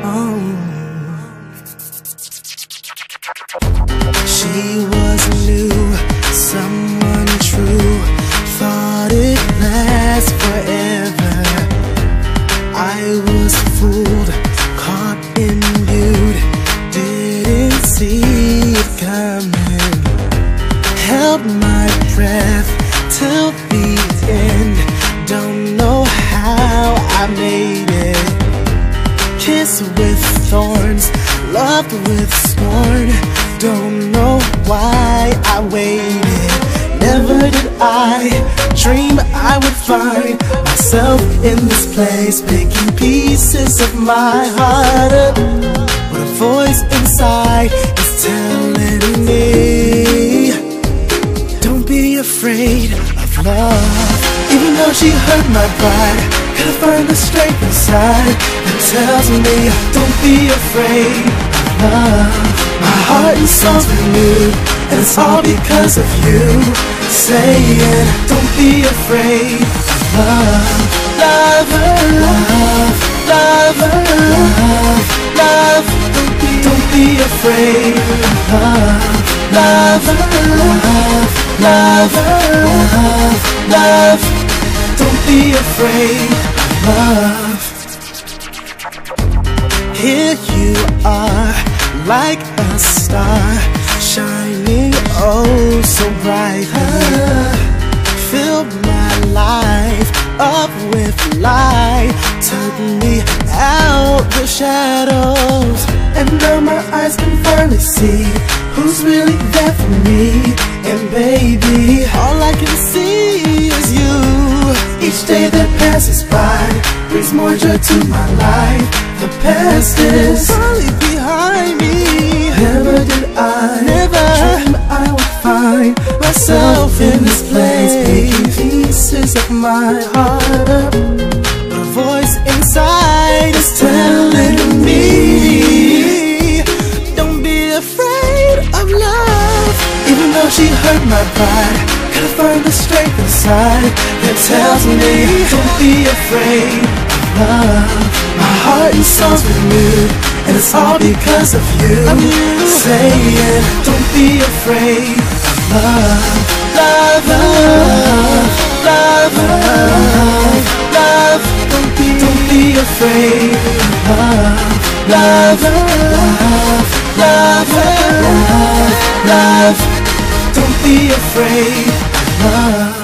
She was new, someone true, thought it lasts forever. I was fooled, caught in nude, didn't see it coming. Held my breath till the end, don't know how I made it. Kiss with thorns, loved with scorn, don't know why I waited. Never did I dream I would find myself in this place, picking pieces of my heart up. But a voice inside is telling me, don't be afraid of love. Even though she hurt my pride, gotta find the strength inside that tells me, don't be afraid of love. My heart and soul's renewed, and it's all because of you. Saying, don't be afraid of love. Lover, love, lover, love, love. Don't be afraid of love. Lover, love, lover, love, love. Don't be afraid of love. Here you are, like a star, shining oh so brightly. Filled my life up with light, took me out the shadows, and now my eyes can finally see who's really there for me. And baby, all I can see is you. Each day that passes by brings more joy to my life. The past is finally behind me. Never did I dream I would find myself in this place, picking pieces of my heart up. But a voice inside is telling me, don't be afraid of love. Even though she hurt my pride, gotta find the strength inside that tells me, don't be afraid of love. My heart and soul's renewed, and it's all because of you. Saying, don't be afraid of love. Love, love, love, love, love. Don't be afraid of love. Love, love, love, love, love. Don't be afraid of love.